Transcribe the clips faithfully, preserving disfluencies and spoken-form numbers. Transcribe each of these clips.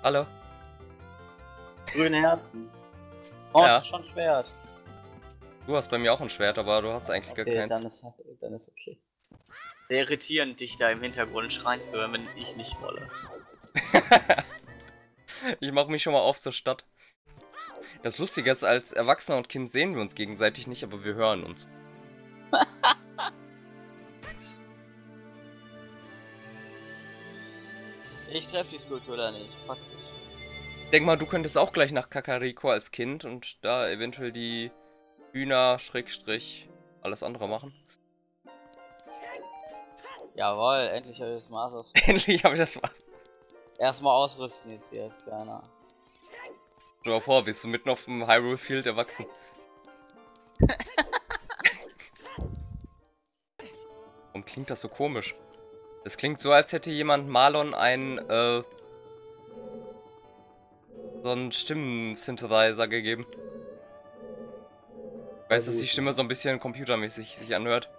Alle. Grüne Herzen. Oh, Ja. das ist schon Schwert. Du hast bei mir auch ein Schwert, aber du hast eigentlich Okay, gar keins. dann ist, dann ist okay. Sehr irritierend, dich da im Hintergrund schreien zu hören, wenn ich nicht wolle. Ich mache mich schon mal auf zur Stadt. Das Lustige ist, als Erwachsener und Kind sehen wir uns gegenseitig nicht, aber wir hören uns. Ich treffe die Skulptur da nicht. Fuck dich. Denk mal, du könntest auch gleich nach Kakariko als Kind und da eventuell die Hühner, Schrägstrich, alles andere machen. Jawohl, endlich habe ich das Maß aus. Endlich habe ich das was. Erstmal ausrüsten jetzt hier als Kleiner. Stell dir mal vor, bist du mitten auf dem Hyrule Field erwachsen. Warum klingt das so komisch? Das klingt so, als hätte jemand Marlon ein, äh, so einen Stimmen-Synthesizer gegeben. Ich weiß, dass die Stimme so ein bisschen computermäßig sich anhört.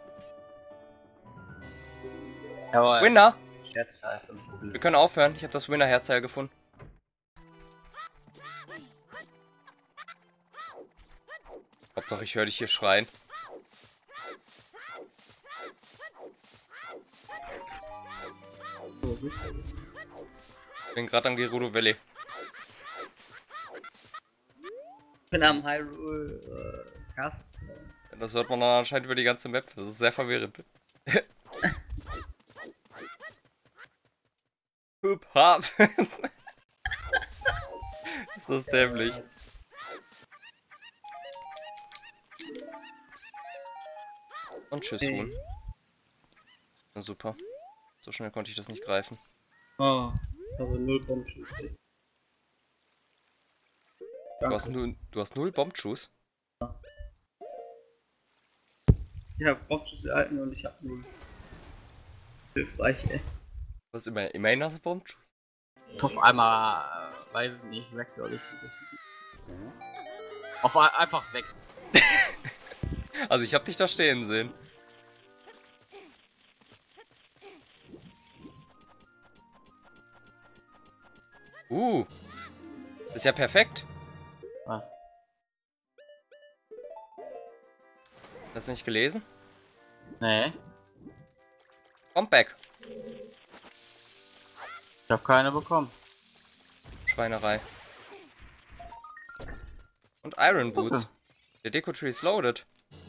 Jawohl. Winner! Scherzheifen. Wir können aufhören. Ich habe das Winner-Herzteil gefunden. Hauptsache, ich höre dich hier schreien. Wo bist du? Ich bin gerade am Gerudo Valley. Ich bin am Hyrule äh, Castle. Das hört man dann anscheinend über die ganze Map. Das ist sehr verwirrend. Hup, hab. Ist das dämlich. Und tschüss, Hey. Huhn. Na super. So schnell konnte ich das nicht greifen. Oh, ich habe null Bombschuss. Du hast, null, du hast null Bombschuss? Ich habe Bombschuss erhalten und ich habe null. Hilfreich, ey. Du hast immer, immerhin hast du Bombschuss. Auf einmal, äh, weiß ich nicht, weg oder nicht. Auf ein, einfach weg. Also ich hab dich da stehen sehen. Uh. Das ist ja perfekt. Was? Hast du nicht gelesen? Nee. Bombback. Ich habe keine bekommen. Schweinerei. Und Iron Boots. Okay. Der Deco-Tree ist loaded.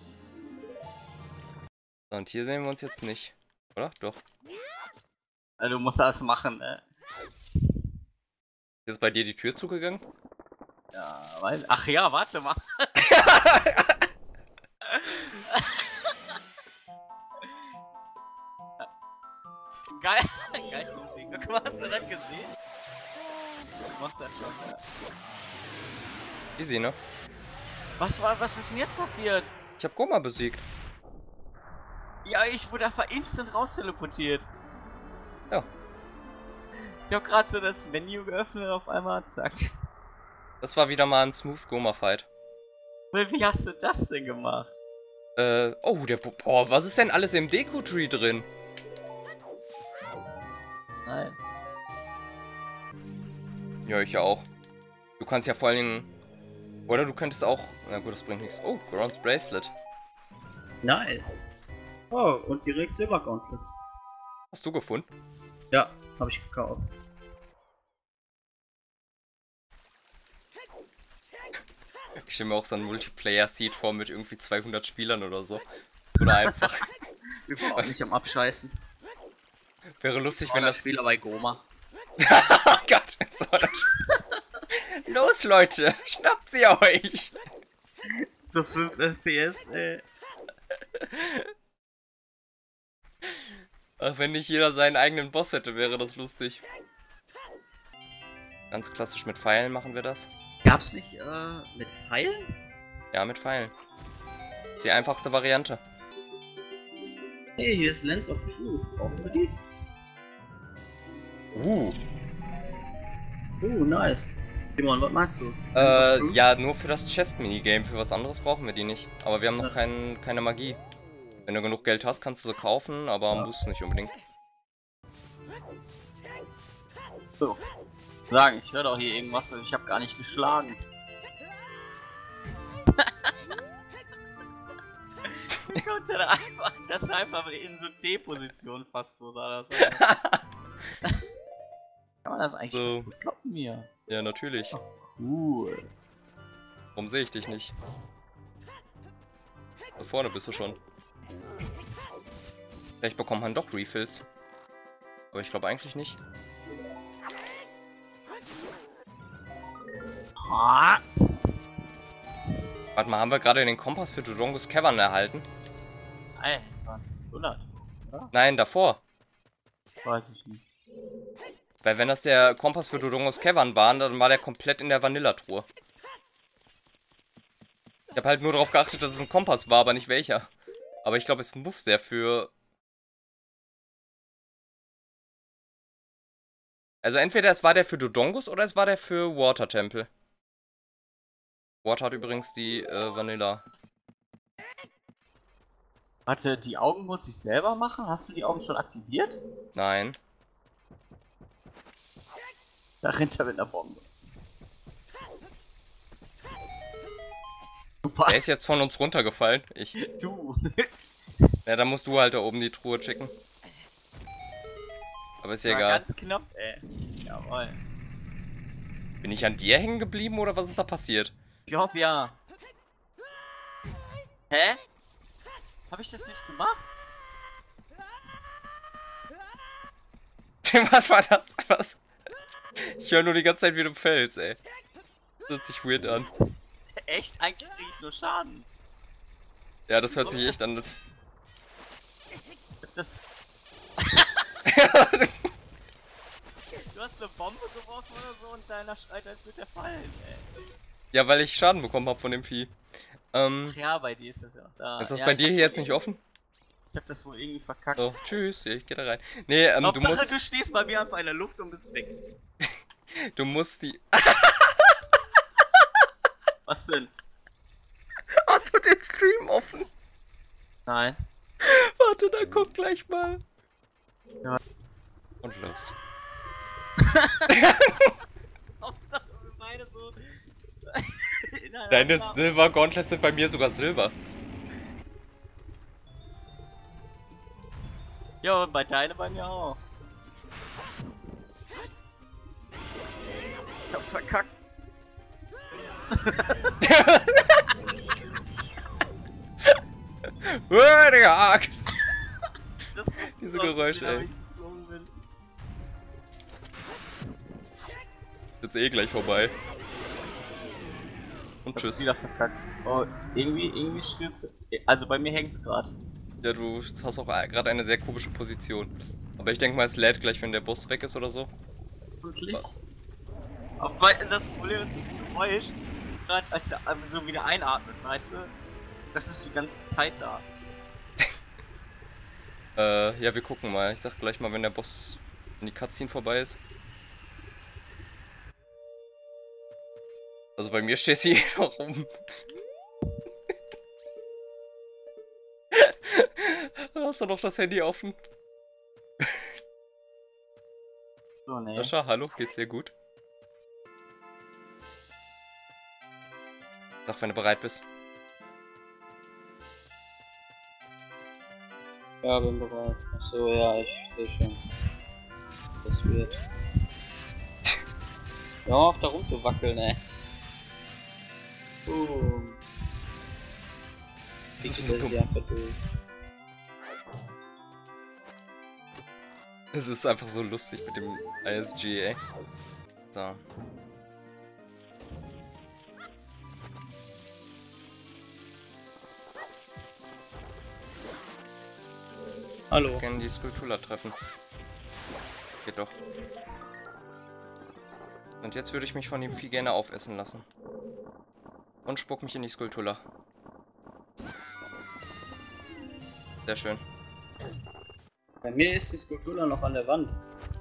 So, und hier sehen wir uns jetzt nicht. Oder? Doch. Also, du musst das machen, ne? Ist bei dir die Tür zugegangen? Ja, weil. Ach ja, warte mal. Geil. Geilste Musik. Guck mal, hast du das gesehen? Du machst das schon, ja. Easy, ne? Was war, was ist denn jetzt passiert? Ich hab Goma besiegt. Ja, ich wurde einfach instant raus teleportiert. Ja. Ich hab gerade so das Menü geöffnet und auf einmal zack. Das war wieder mal ein Smooth Goma Fight. Wie hast du das denn gemacht? Äh, oh, der, boah, was ist denn alles im Deco-Tree drin? Nice. Ja, ich ja auch. Du kannst ja vor allen Dingen... Oder du könntest auch... Na gut, das bringt nichts. Oh, Grons Bracelet. Nice. Oh, und direkt Silber Gauntlets. Hast du gefunden? Ja, habe ich gekauft. Ich stelle mir auch so ein Multiplayer-Seed vor mit irgendwie zweihundert Spielern oder so. Oder einfach... Überhaupt nicht am Abscheißen. Wäre lustig, wenn das... Spieler bei Goma. Oh Gott, so das... Los, Leute, schnappt sie euch! So fünf F P S, ey. Ach, wenn nicht jeder seinen eigenen Boss hätte, wäre das lustig. Ganz klassisch mit Pfeilen machen wir das. Gab's nicht, äh, mit Pfeilen? Ja, mit Pfeilen. Das ist die einfachste Variante. Hey, hier ist Lens of Truth. Brauchen wir die? Uh. Uh, nice. Simon, was meinst du? Äh, ja, nur für das Chest-Minigame. Für was anderes brauchen wir die nicht. Aber wir haben noch Ja. kein, keine Magie. Wenn du genug Geld hast, kannst du sie kaufen, aber Ja. musst nicht unbedingt. So. Sagen, ich höre doch hier irgendwas und ich habe gar nicht geschlagen. Kommt ja einfach, das ist einfach in so T-Position fast so sah das aus. Kann man das eigentlich So. gut kloppen hier? Ja, natürlich. Oh, cool. Warum sehe ich dich nicht? Da vorne bist du schon. Vielleicht bekommt man doch Refills. Aber ich glaube eigentlich nicht. Ah. Warte mal, haben wir gerade den Kompass für Dodongos Cavern erhalten? Nein, das waren zweihundert, oder? Nein, davor. Weiß ich nicht. Weil wenn das der Kompass für Dodongos Cavern war, dann war der komplett in der Vanillatruhe. Ich habe halt nur darauf geachtet, dass es ein Kompass war, aber nicht welcher. Aber ich glaube, es muss der für... Also entweder es war der für Dodongos oder es war der für Water Temple. Water hat übrigens die äh, Vanilla. Warte, die Augen muss ich selber machen? Hast du die Augen schon aktiviert? Nein. Da rennt er mit einer Bombe. Super. Der ist jetzt von uns runtergefallen. Ich. Du. Ja, dann musst du halt da oben die Truhe checken. Aber ist ja War egal. ganz knapp, ey. Jawohl. Bin ich an dir hängen geblieben oder was ist da passiert? Ich glaub ja. Hä? Hab ich das nicht gemacht? Was war das? Was? Ich höre nur die ganze Zeit, wie du fällst, ey. Das hört sich weird an. Echt? Eigentlich kriege ich nur Schaden. Ja, das hört Warum sich ist echt an. Das... Du hast eine Bombe geworfen oder so und deiner schreit, als würde er fallen, ey. Ja, weil ich Schaden bekommen habe von dem Vieh. Ähm, Ach ja, bei dir ist das ja auch da. ist das ja, bei ich dir hab hier jetzt wohl nicht offen? Ich hab das wohl irgendwie verkackt. So, tschüss, ich geh da rein. Nee, ähm, du Hauptsache, musst, du stehst bei mir einfach in der Luft und bist weg. du musst die... Was denn? Hast du den Stream offen? Nein. Warte, dann guck gleich mal. Ja. Und los. Hauptsache, wir beide so... Deine Silver Gauntlets sind bei mir sogar Silber. Ja, und bei deine bei mir auch. Ich hab's verkackt. Uah, Digga, arg. Das muss Diese Geräusche, ey. Ist jetzt eh gleich vorbei. Und Hab's tschüss. wieder verkackt. Oh, irgendwie, irgendwie stürzt... Also bei mir hängt's gerade. Ja, du hast auch gerade eine sehr komische Position. Aber ich denke mal, es lädt gleich, wenn der Boss weg ist oder so. Wirklich? Aber das Problem ist, das Geräusch ist gerade, als er so wieder einatmet, weißt du? Das ist die ganze Zeit da. Äh, ja, wir gucken mal. Ich sag gleich mal, wenn der Boss, wenn die Cutscene vorbei ist. Also bei mir steht sie eh noch rum. Hast du noch das Handy offen? So, ne. Sascha, hallo, geht's dir gut? Sag, wenn du bereit bist. Ja, bin bereit. Achso, ja, ich sehe schon. Das wird. Hör auf, da rumzuwackeln, ey. Boom. Das Ich ist das so ist dumm. ja verdammt. Es ist einfach so lustig mit dem I S G, ey. So. Hallo. Ich kann die Skulptura treffen. Geht doch. Und jetzt würde ich mich von dem Vieh gerne aufessen lassen. Und spuck mich in die Skulptura. Sehr schön. Bei mir ist die Skulptur noch an der Wand.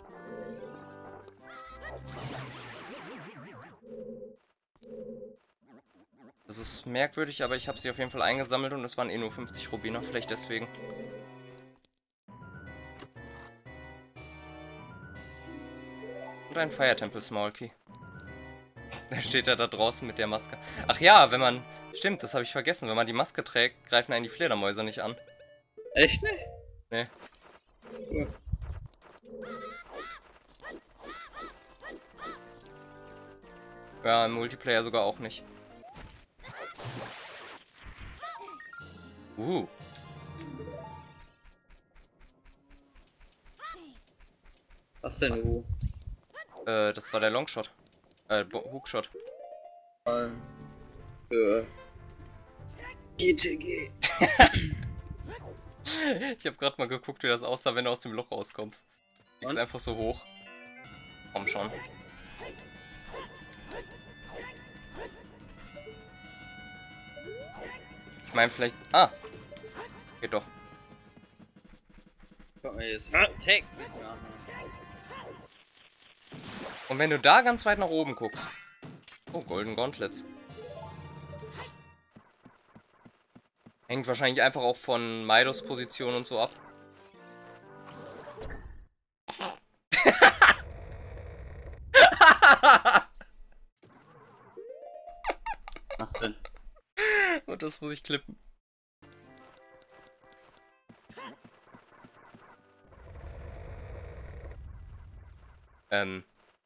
Das ist merkwürdig, aber ich habe sie auf jeden Fall eingesammelt und es waren eh nur fünfzig Rubiner, vielleicht deswegen. Und ein Fire Temple Small-Key. Da steht er da draußen mit der Maske. Ach ja, wenn man... Stimmt, das habe ich vergessen. Wenn man die Maske trägt, greifen einen die Fledermäuse nicht an. Echt nicht? Nee. Ja. Ja, im Multiplayer sogar auch nicht. Uh. Was denn, du? Äh, das war der Longshot. Äh, Hookshot. Für G T G. Ich habe gerade mal geguckt, wie das aussah, wenn du aus dem Loch rauskommst. Liegst Und? einfach so hoch. Komm schon. Ich meine vielleicht... Ah! Geht doch. Guck mal jetzt. Take. Ja. Und wenn du da ganz weit nach oben guckst... Oh, Golden Gauntlets. Hängt wahrscheinlich einfach auch von Midos Position und so ab. Was denn? Und das muss ich klippen. Ähm.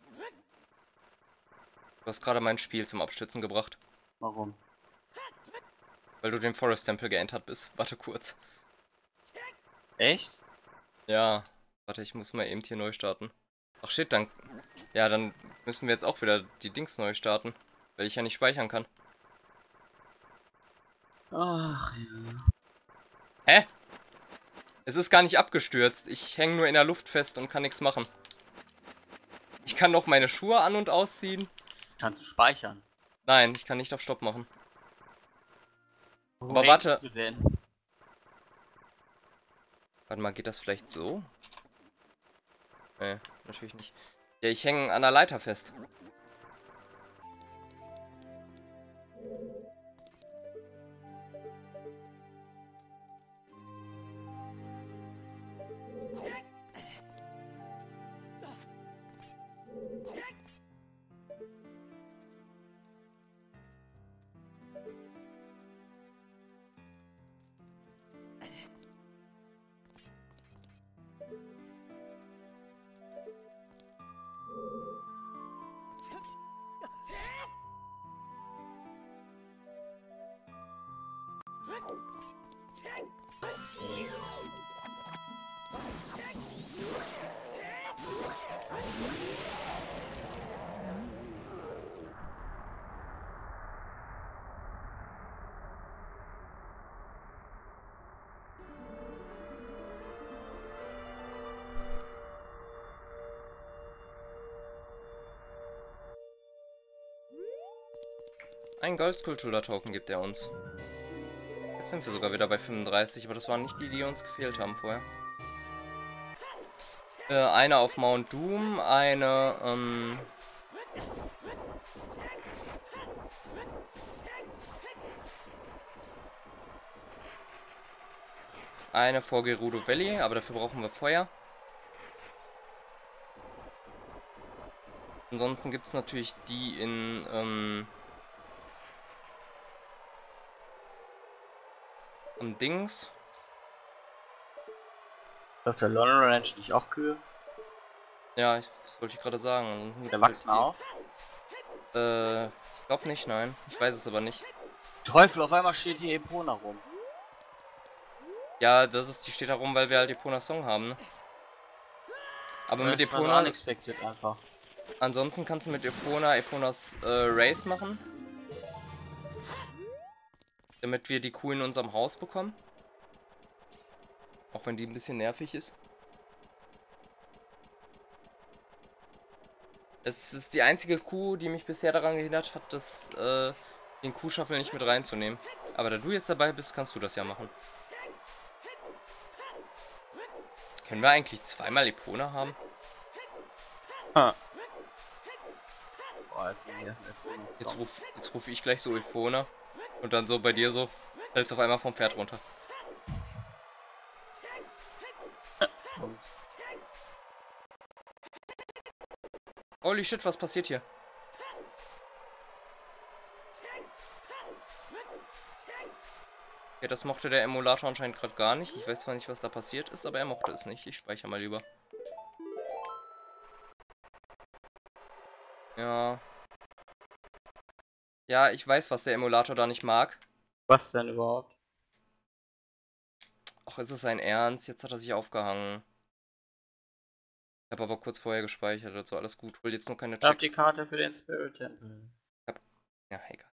Du hast gerade mein Spiel zum Abstürzen gebracht. Warum? Weil du den Forest Temple geentert bist. Warte kurz. Echt? Ja. Warte, ich muss mal eben hier neu starten. Ach shit, dann... Ja, dann müssen wir jetzt auch wieder die Dings neu starten. Weil ich ja nicht speichern kann. Ach ja. Hä? Es ist gar nicht abgestürzt. Ich hänge nur in der Luft fest und kann nichts machen. Ich kann noch meine Schuhe an- und ausziehen. Kannst du speichern? Nein, ich kann nicht auf Stopp machen. Wo Aber hängst warte. du denn? Warte mal, geht das vielleicht so? Nee, natürlich nicht. Ja, ich hänge an der Leiter fest. Ein Goldskulptur-Token gibt er uns. Jetzt sind wir sogar wieder bei fünfunddreißig, aber das waren nicht die, die uns gefehlt haben vorher. Äh, eine auf Mount Doom, eine, ähm... eine vor Gerudo Valley, aber dafür brauchen wir Feuer. Ansonsten gibt es natürlich die in, ähm... und Dings. Auf der London Ranch nicht auch Kühe? Ja, ich, das wollte ich gerade sagen. Der wachsen auch? Äh, ich glaube nicht, nein. Ich weiß es aber nicht. Teufel, auf einmal steht hier Epona rum. Ja, das ist, die steht da rum, weil wir halt Epona Song haben, ne? Aber mit Das war Epona... unexpected einfach. Ansonsten kannst du mit Epona Eponas äh, Race machen. Damit wir die Kuh in unserem Haus bekommen. Auch wenn die ein bisschen nervig ist. Es ist die einzige Kuh, die mich bisher daran gehindert hat, das, äh, den Kuhschaffel nicht mit reinzunehmen. Aber da du jetzt dabei bist, kannst du das ja machen. Können wir eigentlich zweimal Epona haben? Ha. Boah, jetzt muss ich erstmal Epona Jetzt Song. ruf, jetzt ruf ich gleich so Epona. Und dann so bei dir so, fällst auf einmal vom Pferd runter. Oh, Holy shit, was passiert hier? Ja, das mochte der Emulator anscheinend gerade gar nicht. Ich weiß zwar nicht, was da passiert ist, aber er mochte es nicht. Ich speichere mal lieber. Ja. Ja, ich weiß, was der Emulator da nicht mag. Was denn überhaupt? Ach, ist es sein Ernst? Jetzt hat er sich aufgehangen. Ich habe aber kurz vorher gespeichert, also alles gut. Hol jetzt nur keine Ich hab Checks. die Karte für den Spirit Temple. Ja, egal.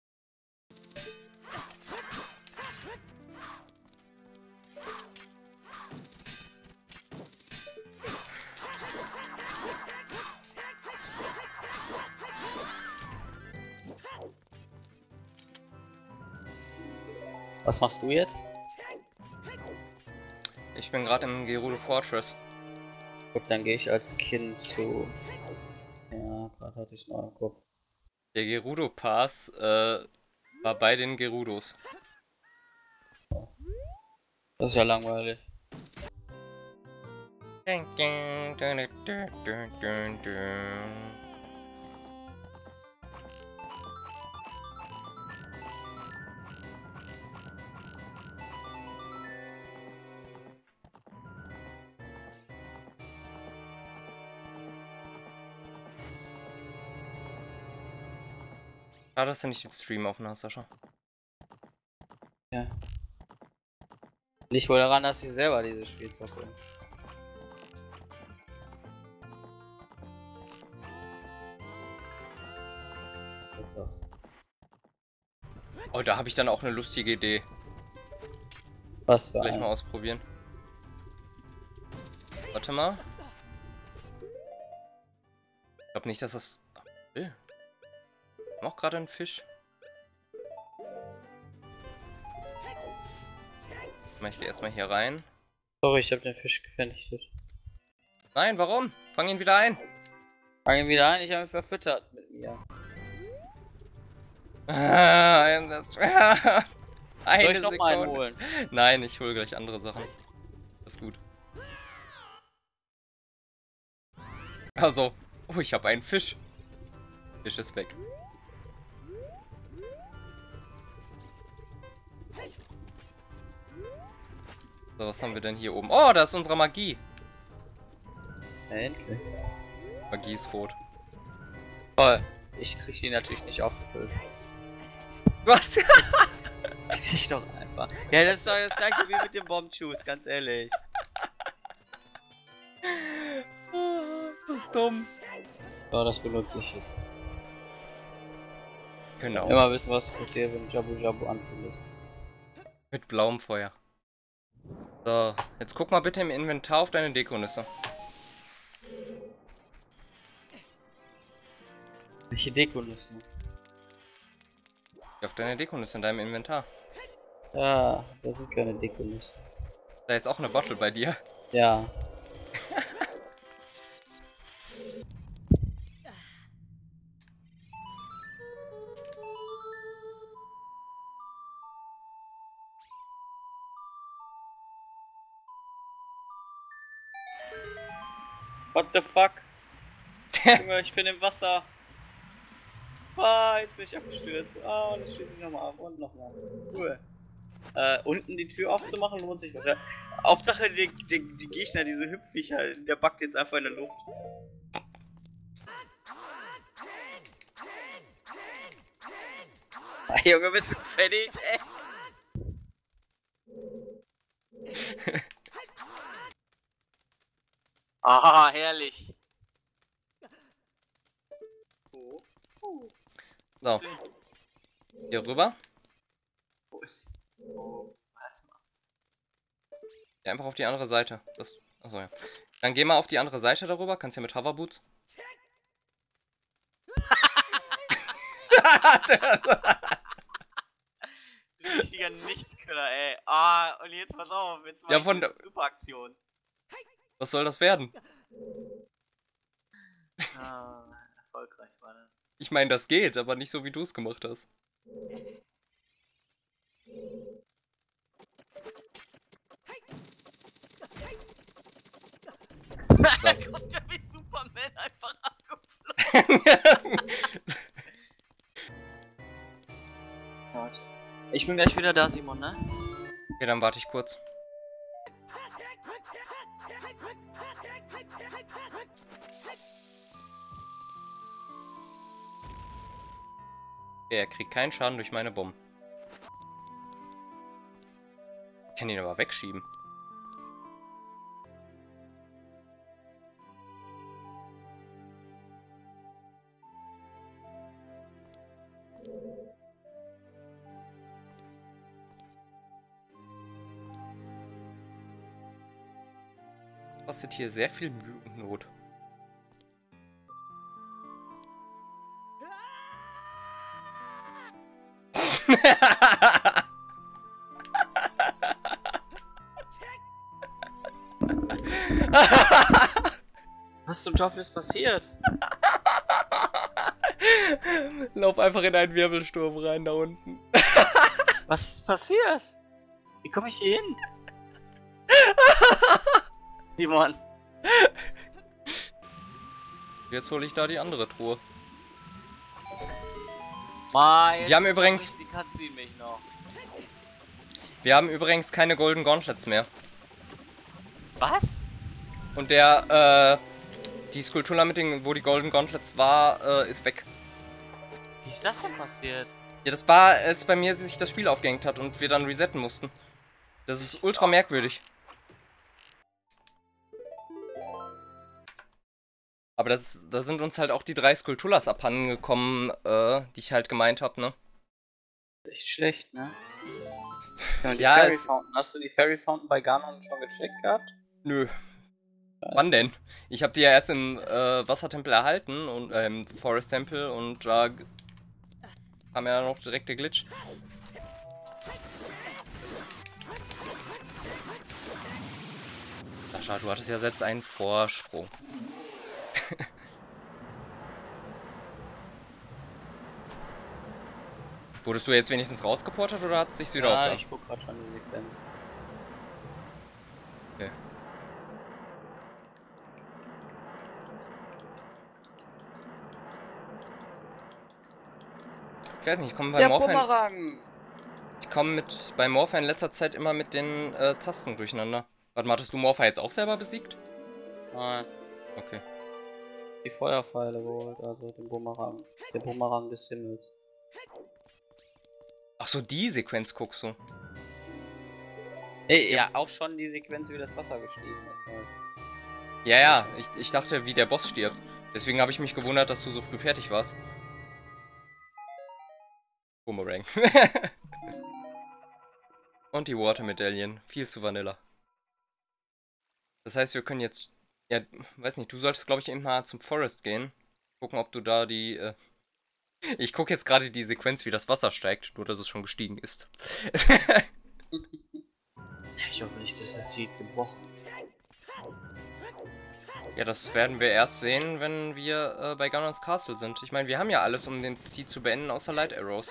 Was machst du jetzt? Ich bin gerade im Gerudo Fortress. Gut, dann gehe ich als Kind zu. Ja, gerade hatte ich es noch im Kopf. Der Gerudo Pass äh, war bei den Gerudos. Das ist ja langweilig. Schade, dass du nicht den Stream offen hast, Sascha. Ja. Liegt wohl daran, dass ich selber dieses Spiel zocke. Oh, da habe ich dann auch eine lustige Idee. Was für Gleich ein? mal ausprobieren. Warte mal. Ich glaube nicht, dass das... Will. Wir haben auch gerade einen Fisch. Ich gehe erstmal hier rein. Sorry, ich habe den Fisch vernichtet. Nein, warum? Fang ihn wieder ein. Fang ihn wieder ein, ich habe ihn verfüttert mit mir. Ah, I am just... Eine Soll ich noch mal einen Sekunde. holen? Nein, ich hole gleich andere Sachen. Das ist gut. Also, oh, ich habe einen Fisch. Fisch ist weg. So, was haben wir denn hier oben? Oh, da ist unsere Magie. Ja, endlich. Magie ist rot. Toll. Ich krieg die natürlich nicht aufgefüllt. Was? Ich doch einfach. Ja, das ist doch das gleiche wie mit dem Bomb-Juice, ganz ehrlich. Das ist dumm. So, das benutze ich jetzt. Genau. Immer wissen, was passiert, wenn Jabu Jabu anzulösen. Mit blauem Feuer. So, jetzt guck mal bitte im Inventar auf deine Dekonüsse. Welche Dekonüsse? Auf deine Dekonüsse in deinem Inventar. Ja, das sind keine Dekonüsse. Ist da jetzt auch eine Bottle bei dir? Ja. What the fuck? Junge, ich bin im Wasser. Ah, jetzt bin ich abgestürzt. Ah, und jetzt stürze ich nochmal ab und nochmal. Cool. Äh, unten die Tür aufzumachen lohnt sich wahrscheinlich. Hauptsache die, die, die Gegner, diese Hüpfviecher, der backt jetzt einfach in der Luft. Ah, Junge, bist du fertig, ey? Ah, herrlich. Oh. Oh. So. Hier rüber. Wo ist sie? Oh, warte mal. Ja, einfach auf die andere Seite. Das, achso, ja. Dann geh mal auf die andere Seite darüber. Kannst ja mit Hoverboots. Richtiger Nichtskiller, ey. Ah, und jetzt pass auf, jetzt mal Ja, von eine super Aktion. Was soll das werden? Ah, erfolgreich war das. Ich meine, das geht, aber nicht so, wie du es gemacht hast. Da kommt ja wie Superman einfach angeflogen. Ich bin gleich wieder da, Simon, ne? Okay, dann warte ich kurz. Okay, er kriegt keinen Schaden durch meine Bomben. Ich kann ihn aber wegschieben. Kostet hier sehr viel Mühe und Not. Was zum Teufel ist passiert? Lauf einfach in einen Wirbelsturm rein da unten. Was ist passiert? Wie komme ich hier hin? Simon. Jetzt hole ich da die andere Truhe. Ma, jetzt Wir haben übrigens... Die Cutscene mich noch. Wir haben übrigens keine Golden Gauntlets mehr. Was? Und der, äh... die Skulptur mit den, wo die Golden Gauntlets war, äh, ist weg. Wie ist das denn passiert? Ja, das war, als bei mir sich das Spiel aufgehängt hat und wir dann resetten mussten. Das ist ultra merkwürdig. Aber das, da sind uns halt auch die drei Skulpturas abhanden gekommen, äh, die ich halt gemeint habe, ne? Das ist echt schlecht, ne? Ja, die Ja, Fairy es... Fountain. Hast du die Fairy Fountain bei Ganon schon gecheckt gehabt? Nö. Wann denn? Ich habe die ja erst im äh, Wassertempel erhalten und äh, im Forest Tempel und da kam ja noch direkt der Glitch. Sascha, du hattest ja selbst einen Vorsprung. Wurdest du jetzt wenigstens rausgeportet oder hat es sich wieder ja, aufgehört? ich guck grad schon die Sequenz. Okay. Ich weiß nicht, ich komme bei Der Morphin... Bumerang! Ich komme mit bei Morpha in letzter Zeit immer mit den äh, Tasten durcheinander. Warte mal, hattest du Morpha jetzt auch selber besiegt? Nein. Okay. Die Feuerpfeile geholt, also den Bumerang. Der Bumerang des Himmels. Ach so, die Sequenz guckst du. Ey, ja, auch schon die Sequenz, wie das Wasser gestiegen ist. Halt. Ja, ja, ich, ich dachte, wie der Boss stirbt. Deswegen habe ich mich gewundert, dass du so früh fertig warst. Boomerang. Und die Water Medaillen. Viel zu Vanilla. Das heißt, wir können jetzt... Ja, weiß nicht, du solltest, glaube ich, eben mal zum Forest gehen. Gucken, ob du da die... Äh ich gucke jetzt gerade die Sequenz, wie das Wasser steigt, nur dass es schon gestiegen ist. Ich hoffe nicht, dass das Seed gebrochen. Ja, das werden wir erst sehen, wenn wir äh, bei Ganons Castle sind. Ich meine, wir haben ja alles, um den Seed zu beenden, außer Light Arrows.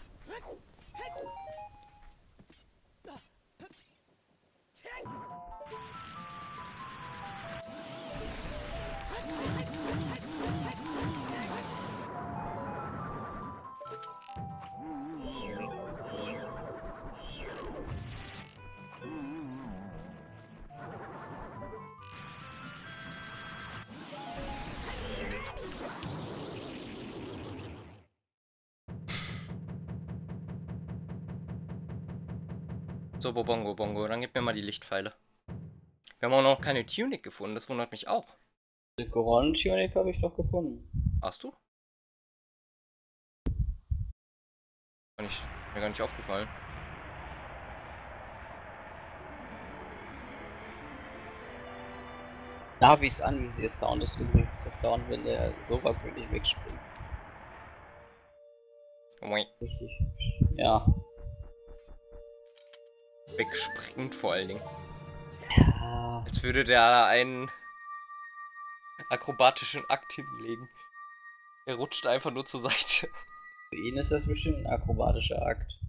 So, Bobongo Bongo, dann gib mir mal die Lichtpfeile. Wir haben auch noch keine Tunic gefunden, das wundert mich auch. Die Korallen-Tunic habe ich doch gefunden. Hast du? Gar nicht, mir gar nicht aufgefallen. Da wie es an, wie der Sound ist übrigens der Sound, wenn der Soberkönig wegspringt. Ui. Richtig. Ja. Wegspringt vor allen Dingen. Ja. Als würde der da einen akrobatischen Akt hinlegen. Er rutscht einfach nur zur Seite. Für ihn ist das bestimmt ein akrobatischer Akt.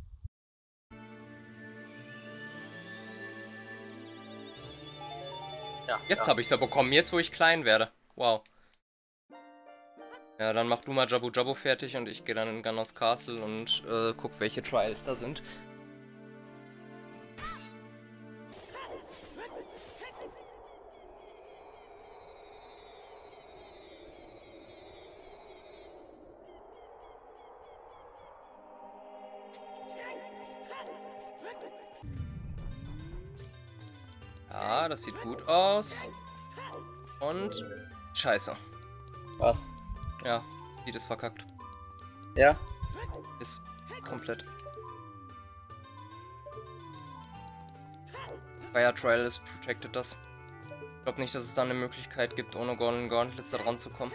Ja, Jetzt ja. habe ich es ja bekommen, jetzt wo ich klein werde. Wow. Ja, dann mach du mal Jabu Jabu fertig und ich gehe dann in Gunners Castle und äh, guck, welche Trials da sind. Ja, das sieht gut aus. Und scheiße. Was? Ja, Speed ist verkackt. Ja? Ist komplett. Fire Trial ist protected das. Ich glaube nicht, dass es da eine Möglichkeit gibt, ohne Golden Gauntlets da dran zu kommen.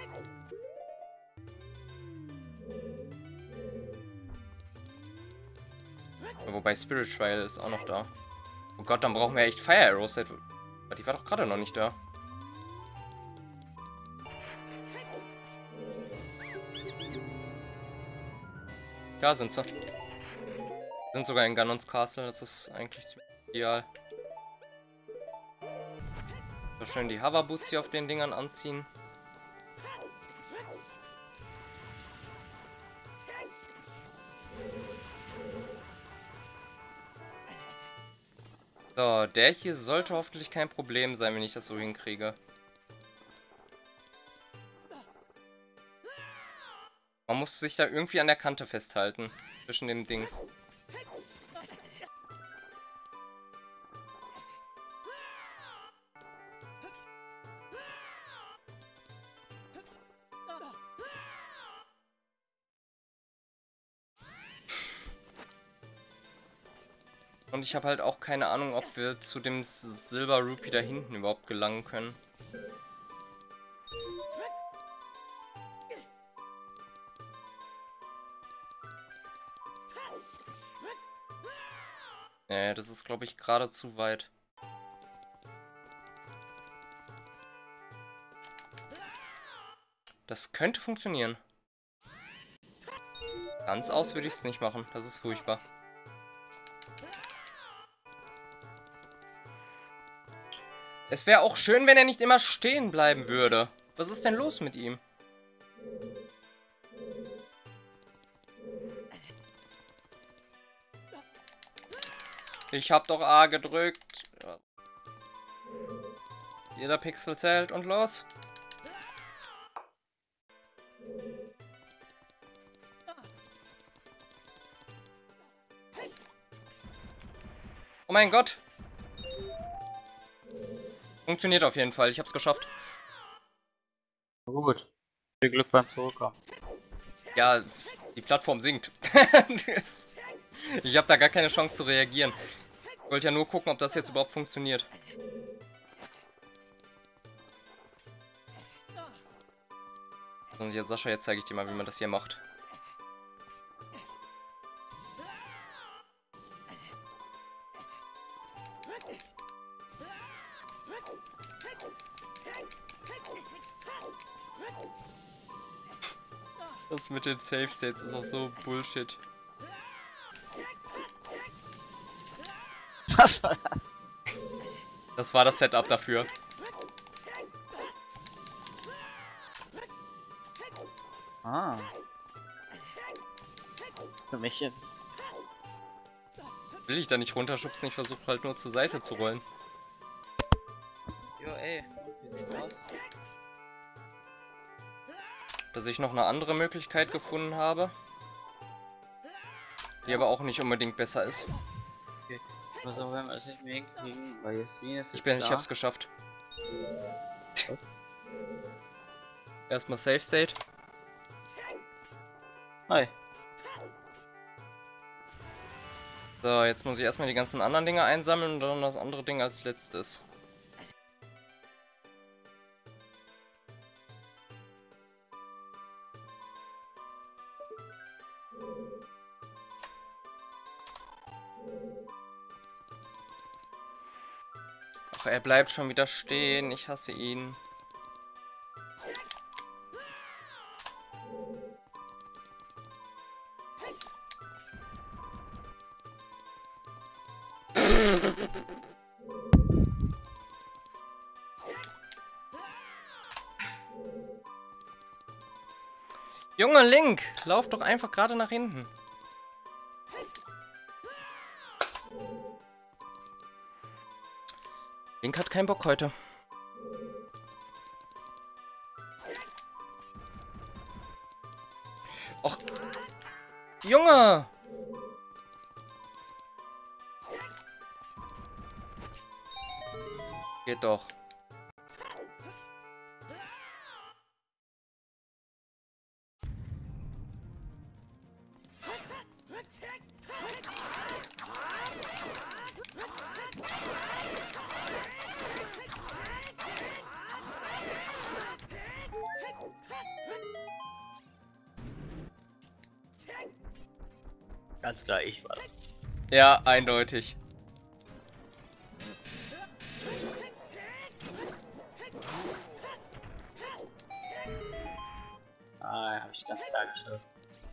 Wobei Spirit Trial ist auch noch da. Oh Gott, dann brauchen wir echt Fire Arrows. Die war doch gerade noch nicht da. Da sind sie. Sind sogar in Gunnons Castle, das ist eigentlich ziemlich ideal. So schön die Hover Boots hier auf den Dingern anziehen. So, der hier sollte hoffentlich kein Problem sein, wenn ich das so hinkriege. Man muss sich da irgendwie an der Kante festhalten, zwischen dem Dings. Und ich habe halt auch keine Ahnung, ob wir zu dem Silber Rupee da hinten überhaupt gelangen können. Nee, das ist, glaube ich, gerade zu weit. Das könnte funktionieren. Ganz aus würde ich es nicht machen. Das ist furchtbar. Es wäre auch schön, wenn er nicht immer stehen bleiben würde. Was ist denn los mit ihm? Ich hab doch A gedrückt. Jeder Pixel zählt und los. Oh mein Gott. Funktioniert auf jeden Fall. Ich hab's geschafft. Gut. Viel Glück beim Zurückkommen. Ja, die Plattform sinkt. Ich habe da gar keine Chance zu reagieren. Ich wollte ja nur gucken, ob das jetzt überhaupt funktioniert. Und hier, Sascha, jetzt zeige ich dir mal, wie man das hier macht. Das mit den Safe States ist auch so Bullshit. Was war das? Das war das Setup dafür. Ah. Für mich jetzt. Will ich da nicht runterschubsen, ich versuche halt nur zur Seite zu rollen. Jo, ey, wie sieht's aus? Dass ich noch eine andere Möglichkeit gefunden habe. Die aber auch nicht unbedingt besser ist. Okay. Was auch wenn wir das nicht mehr hinkriegen, weil Jasmin ist jetzt Ich bin, da. ich hab's geschafft. Erstmal Safe State. Hi. So, jetzt muss ich erstmal die ganzen anderen Dinge einsammeln und dann das andere Ding als letztes. Ach, er bleibt schon wieder stehen. Ich hasse ihn. Junge, Link, lauf doch einfach gerade nach hinten. Link hat keinen Bock heute. Och. Junge! Geht doch. Ganz klar, ich war das. Ja, eindeutig. Ah, habe ich ganz klar geschafft.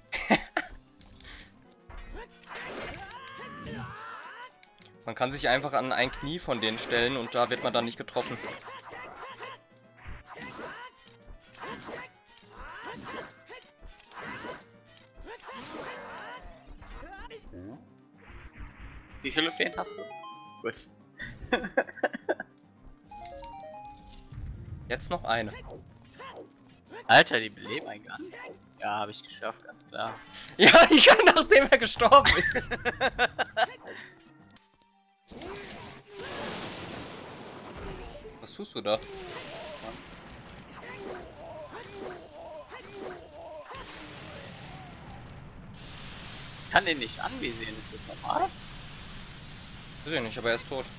Man kann sich einfach an ein Knie von denen stellen und da wird man dann nicht getroffen. Wie viele Feen hast du? Gut. Jetzt noch eine. Alter, die beleben einen ganz. Ja, habe ich geschafft, ganz klar. Ja, ja, nachdem er gestorben ist. Was tust du da? Ich kann den nicht anvisieren, ist das normal? Weiß ich nicht, aber er ist tot.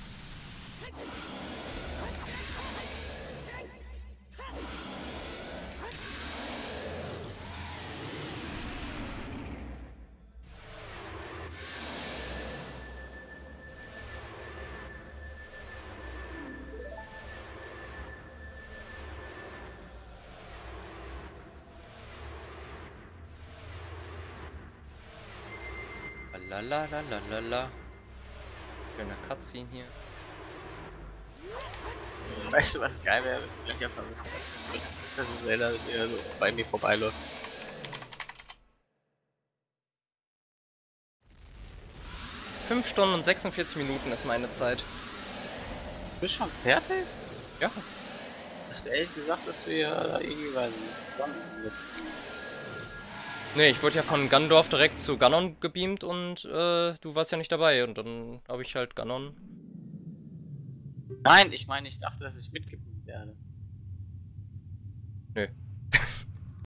Lalalala. Schöne Cutscene hier. Weißt du, was geil wäre? Gleich einfach mit dass das Zelda wieder so bei mir vorbeiläuft. fünf Stunden und sechsundvierzig Minuten ist meine Zeit. Bist du schon fertig? Ja. Ich dachte ehrlich gesagt, dass wir da irgendwie weiß nicht, zusammen jetzt. Nee, ich wurde ja von Ganondorf direkt zu Ganon gebeamt und äh, du warst ja nicht dabei und dann habe ich halt Ganon. Nein, ich meine, ich dachte, dass ich mitgebeamt werde. Nö.